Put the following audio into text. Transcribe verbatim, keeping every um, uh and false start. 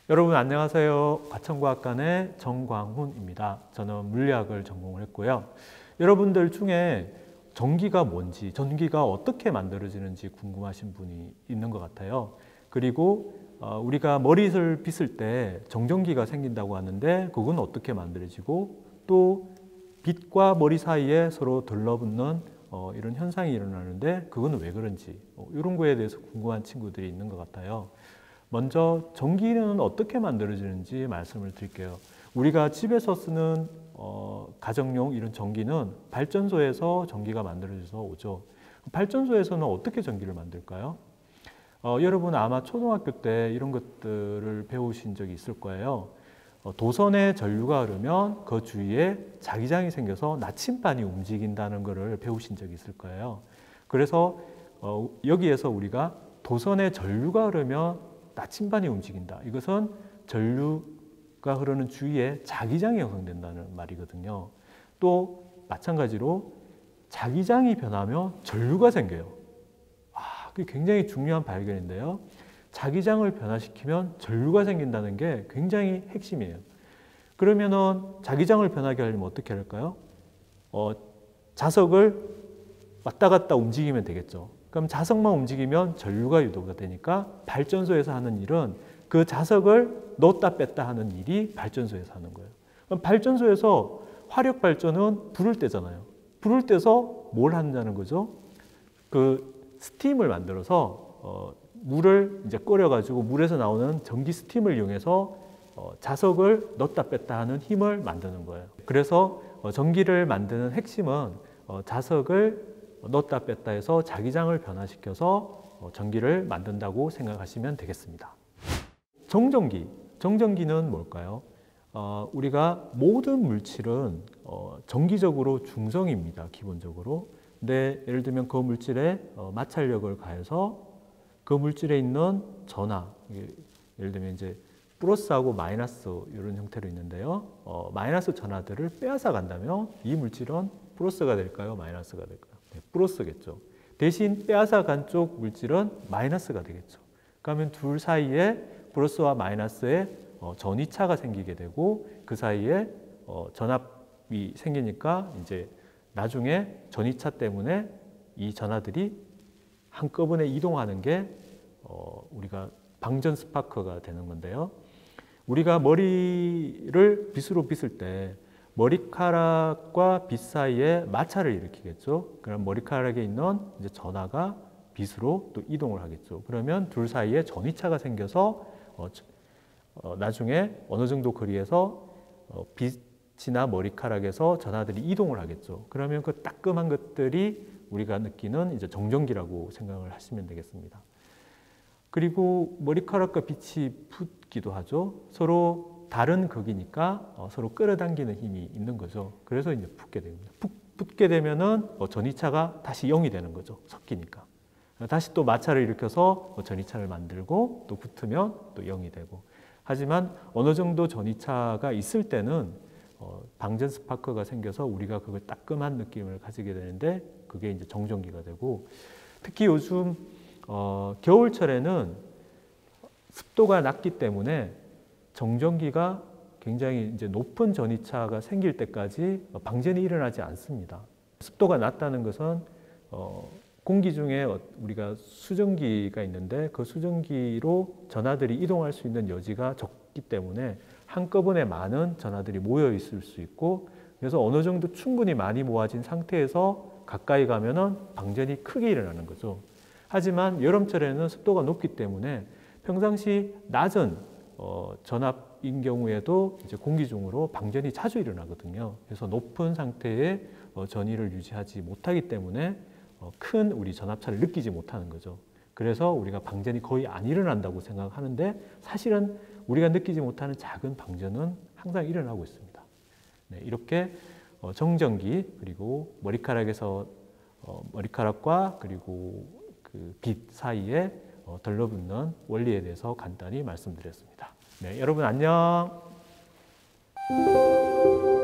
여러분 안녕하세요. 과천과학관의 정광훈입니다. 저는 물리학을 전공을 했고요. 여러분들 중에 전기가 뭔지, 전기가 어떻게 만들어지는지 궁금하신 분이 있는 것 같아요. 그리고 우리가 머리를 빗을 때 정전기가 생긴다고 하는데 그건 어떻게 만들어지고, 또 빛과 머리 사이에 서로 들러붙는 이런 현상이 일어나는데 그건 왜 그런지, 이런 거에 대해서 궁금한 친구들이 있는 것 같아요. 먼저 전기는 어떻게 만들어지는지 말씀을 드릴게요. 우리가 집에서 쓰는 어, 가정용 이런 전기는 발전소에서 전기가 만들어져서 오죠. 발전소에서는 어떻게 전기를 만들까요? 어, 여러분 아마 초등학교 때 이런 것들을 배우신 적이 있을 거예요. 어, 도선에 전류가 흐르면 그 주위에 자기장이 생겨서 나침반이 움직인다는 것을 배우신 적이 있을 거예요. 그래서 어, 여기에서 우리가 도선에 전류가 흐르면 나침반이 움직인다. 이것은 전류가 흐르는 주위에 자기장이 형성된다는 말이거든요. 또 마찬가지로 자기장이 변하면 전류가 생겨요. 아, 그게 굉장히 중요한 발견인데요. 자기장을 변화시키면 전류가 생긴다는 게 굉장히 핵심이에요. 그러면은 자기장을 변하게 하려면 어떻게 할까요? 어, 자석을 왔다 갔다 움직이면 되겠죠. 그럼 자석만 움직이면 전류가 유도가 되니까 발전소에서 하는 일은 그 자석을 넣었다 뺐다 하는 일이 발전소에서 하는 거예요. 그럼 발전소에서 화력 발전은 불을 떼잖아요. 불을 떼서 뭘 한다는 거죠? 그 스팀을 만들어서 어, 물을 이제 끓여가지고 물에서 나오는 전기 스팀을 이용해서 어, 자석을 넣었다 뺐다 하는 힘을 만드는 거예요. 그래서 어, 전기를 만드는 핵심은 어, 자석을 넣었다 뺐다 해서 자기장을 변화시켜서 전기를 만든다고 생각하시면 되겠습니다. 정전기. 정전기는 뭘까요? 어, 우리가 모든 물질은 어, 정기적으로 중성입니다. 기본적으로. 근데 예를 들면 그 물질에 어, 마찰력을 가해서 그 물질에 있는 전하, 예를 들면 이제 플러스하고 마이너스 이런 형태로 있는데요. 어, 마이너스 전하들을 빼앗아 간다면 이 물질은 플러스가 될까요? 마이너스가 될까요? 네, 플러스겠죠. 대신 빼앗아 간 쪽 물질은 마이너스가 되겠죠. 그러면 둘 사이에 플러스와 마이너스의 어, 전위차가 생기게 되고 그 사이에 어, 전압이 생기니까 이제 나중에 전위차 때문에 이 전하들이 한꺼번에 이동하는 게 어, 우리가 방전 스파크가 되는 건데요. 우리가 머리를 빗으로 빗을 때 머리카락과 빗 사이에 마찰을 일으키겠죠. 그럼 머리카락에 있는 이제 전하가 빗으로 또 이동을 하겠죠. 그러면 둘 사이에 전위차가 생겨서 어, 어, 나중에 어느 정도 거리에서 어, 빗이나 머리카락에서 전하들이 이동을 하겠죠. 그러면 그 따끔한 것들이 우리가 느끼는 이제 정전기라고 생각을 하시면 되겠습니다. 그리고 머리카락과 빛이 붙기도 하죠. 서로 다른 극이니까 어, 서로 끌어당기는 힘이 있는 거죠. 그래서 이제 붙게 됩니다. 붙, 붙게 되면은 어, 전위차가 다시 영이 되는 거죠. 섞이니까. 다시 또 마찰을 일으켜서 어, 전위차를 만들고 또 붙으면 또 영이 되고. 하지만 어느 정도 전위차가 있을 때는 어, 방전 스파크가 생겨서 우리가 그걸 따끔한 느낌을 가지게 되는데 그게 이제 정전기가 되고, 특히 요즘 어, 겨울철에는 습도가 낮기 때문에 정전기가 굉장히 이제 높은 전위차가 생길 때까지 방전이 일어나지 않습니다. 습도가 낮다는 것은 어, 공기 중에 우리가 수증기가 있는데 그 수증기로 전하들이 이동할 수 있는 여지가 적기 때문에 한꺼번에 많은 전하들이 모여 있을 수 있고, 그래서 어느 정도 충분히 많이 모아진 상태에서 가까이 가면은 방전이 크게 일어나는 거죠. 하지만 여름철에는 습도가 높기 때문에 평상시 낮은 어, 전압인 경우에도 이제 공기 중으로 방전이 자주 일어나거든요. 그래서 높은 상태의 어, 전위를 유지하지 못하기 때문에 어, 큰 우리 전압차를 느끼지 못하는 거죠. 그래서 우리가 방전이 거의 안 일어난다고 생각하는데 사실은 우리가 느끼지 못하는 작은 방전은 항상 일어나고 있습니다. 네, 이렇게 어, 정전기, 그리고 머리카락에서 어, 머리카락과 그리고 그 빛 사이에 어, 들러붙는 원리에 대해서 간단히 말씀드렸습니다. 네, 여러분 안녕.